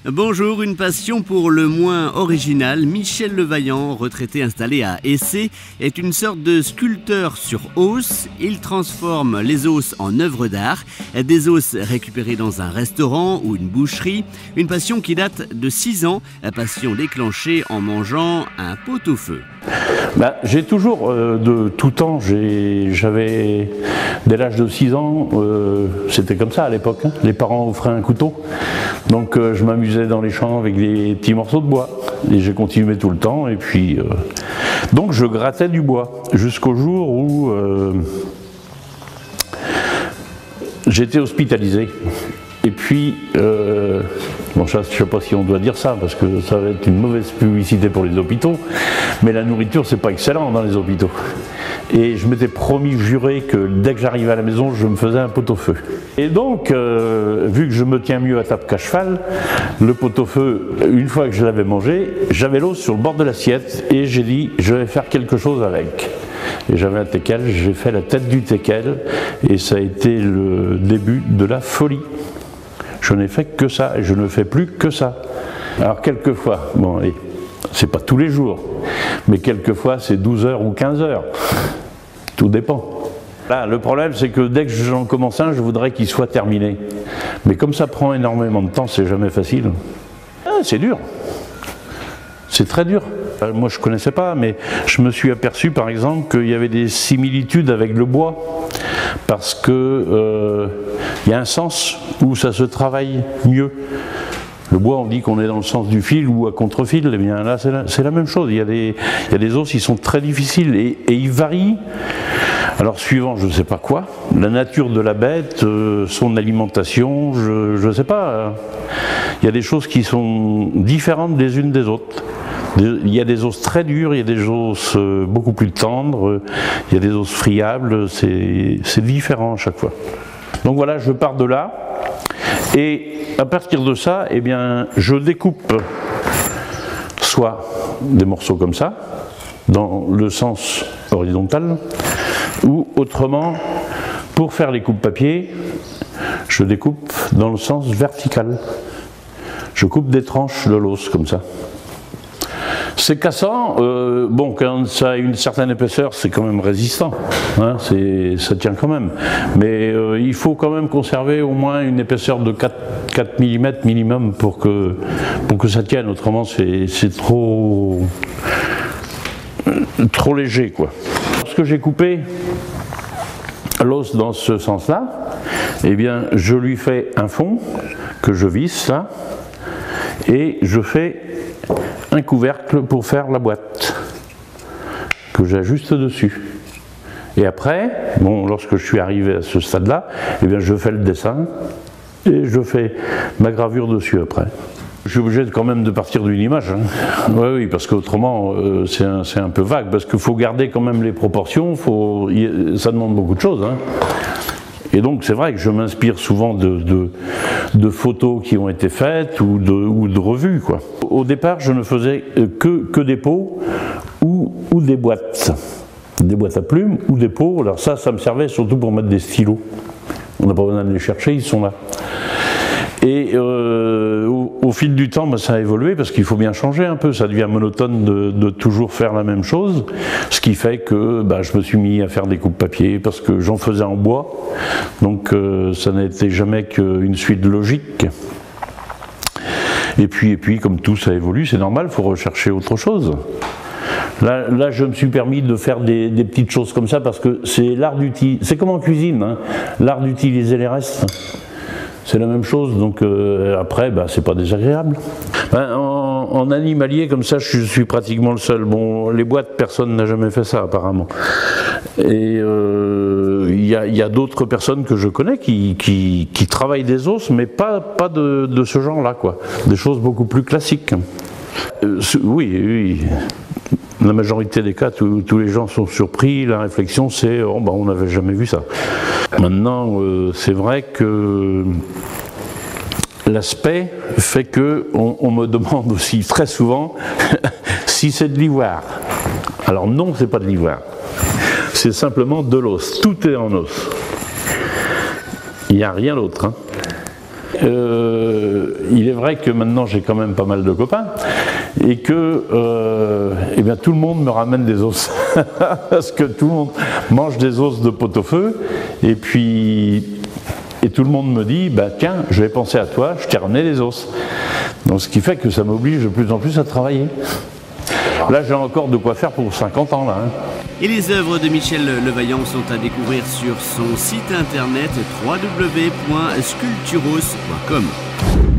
Bonjour, une passion pour le moins originale. Michel Levaillant, retraité installé à Essé, est une sorte de sculpteur sur os. Il transforme les os en œuvres d'art, des os récupérés dans un restaurant ou une boucherie. Une passion qui date de 6 ans, passion déclenchée en mangeant un pot-au-feu. J'ai toujours, de tout temps, j'avais, dès l'âge de 6 ans, c'était comme ça à l'époque, hein. Les parents offraient un couteau, donc je m'amusais dans les champs avec des petits morceaux de bois, et j'ai continué tout le temps, et puis, donc je grattais du bois, jusqu'au jour où j'étais hospitalisé. Et puis, bon, je ne sais pas si on doit dire ça, parce que ça va être une mauvaise publicité pour les hôpitaux, mais la nourriture, c'est pas excellent dans les hôpitaux. Et je m'étais promis, juré, que dès que j'arrivais à la maison, je me faisais un pot-au-feu. Et donc, vu que je me tiens mieux à table qu'à cheval, le pot-au-feu, une fois que je l'avais mangé, j'avais l'os sur le bord de l'assiette, et j'ai dit, je vais faire quelque chose avec. Et j'avais un teckel, j'ai fait la tête du teckel, et ça a été le début de la folie. Je n'ai fait que ça, et je ne fais plus que ça. Alors quelquefois, bon, c'est pas tous les jours, mais quelquefois c'est 12 heures ou 15 heures. Tout dépend. Là, le problème, c'est que dès que j'en commence un, je voudrais qu'il soit terminé. Mais comme ça prend énormément de temps, c'est jamais facile. C'est dur. C'est très dur. Moi, je ne connaissais pas, mais je me suis aperçu, par exemple, qu'il y avait des similitudes avec le bois, parce que y a un sens où ça se travaille mieux. Le bois, on dit qu'on est dans le sens du fil ou à contre-fil. Eh bien là, c'est la même chose. Il y a des os qui sont très difficiles et ils varient. Alors, suivant je ne sais pas quoi, la nature de la bête, son alimentation, je ne sais pas. Il y a des choses qui sont différentes des unes des autres. Il y a des os très durs, il y a des os beaucoup plus tendres, il y a des os friables, c'est différent à chaque fois. Donc voilà, je pars de là, et à partir de ça, eh bien, je découpe soit des morceaux comme ça, dans le sens horizontal, ou autrement, pour faire les coupes papier, je découpe dans le sens vertical. Je coupe des tranches de l'os comme ça. C'est cassant, bon, quand ça a une certaine épaisseur, c'est quand même résistant, hein, ça tient quand même. Mais il faut quand même conserver au moins une épaisseur de 4 mm minimum pour que ça tienne, autrement c'est trop léger, quoi. Lorsque j'ai coupé l'os dans ce sens-là, eh bien, je lui fais un fond que je visse là, et je fais un couvercle pour faire la boîte que j'ajuste dessus. Et après, bon, lorsque je suis arrivé à ce stade-là, eh bien, je fais le dessin et je fais ma gravure dessus après. Je suis obligé quand même de partir d'une image, hein. Oui, parce qu'autrement c'est un peu vague, parce qu'il faut garder quand même les proportions, ça demande beaucoup de choses, hein. Et donc c'est vrai que je m'inspire souvent de photos qui ont été faites ou de revues, quoi. Au départ, je ne faisais que des pots ou des boîtes à plumes ou des pots. Alors ça me servait surtout pour mettre des stylos. On n'a pas besoin de les chercher, ils sont là. Et au fil du temps, ça a évolué parce qu'il faut bien changer un peu. Ça devient monotone de toujours faire la même chose. Ce qui fait que je me suis mis à faire des coupes papier parce que j'en faisais en bois. Donc ça n'était jamais qu'une suite logique. Et puis comme tout ça évolue, c'est normal, il faut rechercher autre chose. Là, je me suis permis de faire des petites choses comme ça parce que c'est l'art d'utiliser. C'est comme en cuisine, hein, l'art d'utiliser les restes. C'est la même chose, donc après, c'est pas désagréable. En animalier, comme ça, je suis pratiquement le seul. Bon, les boîtes, personne n'a jamais fait ça, apparemment. Et il y a d'autres personnes que je connais qui travaillent des os, mais pas de ce genre-là, quoi. Des choses beaucoup plus classiques. Oui. La majorité des cas, tous les gens sont surpris. La réflexion, c'est on n'avait jamais vu ça. Maintenant, c'est vrai que l'aspect fait qu'on me demande aussi très souvent si c'est de l'ivoire. Alors non, c'est pas de l'ivoire. C'est simplement de l'os. Tout est en os. Il n'y a rien d'autre, hein. Il est vrai que maintenant j'ai quand même pas mal de copains et que eh bien, tout le monde me ramène des os parce que tout le monde mange des os de pot-au-feu et tout le monde me dit bah, tiens, je vais penser à toi, je t'ai ramené des os. Donc ce qui fait que ça m'oblige de plus en plus à travailler. Là j'ai encore de quoi faire pour 50 ans là. Et les œuvres de Michel Levaillant sont à découvrir sur son site internet www.sculpturos.com.